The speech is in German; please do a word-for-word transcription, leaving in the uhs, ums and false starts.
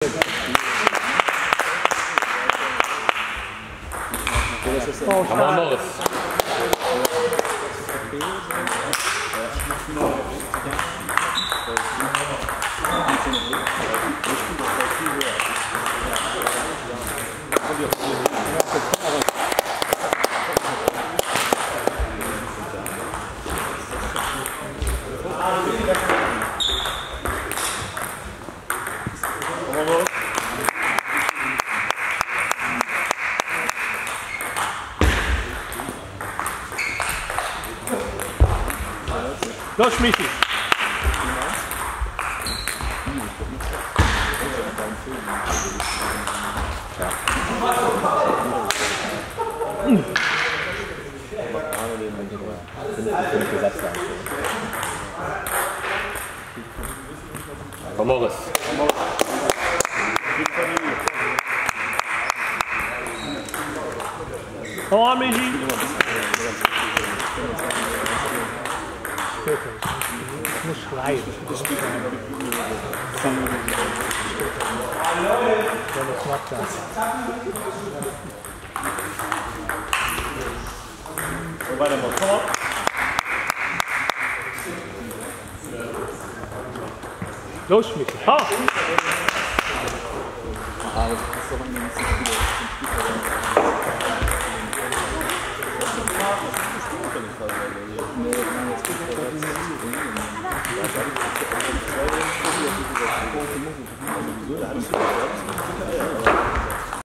Hamburger. Los, Michi! Komm, Morris. Komm an, Michi! Ich muss schreien. Ja, das macht das. So, weiter mal vor. Los, Michi! Ha! Ah, das ist doch ein bisschen